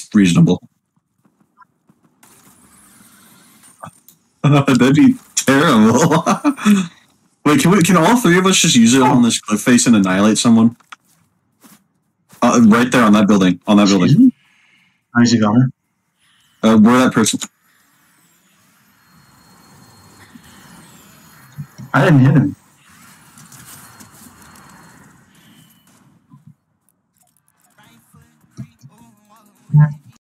reasonable. That'd be terrible. Wait, can all three of us just use it on this cliff face and annihilate someone? Right there on that building. On that building. How's he going? Where that person? I didn't hit him.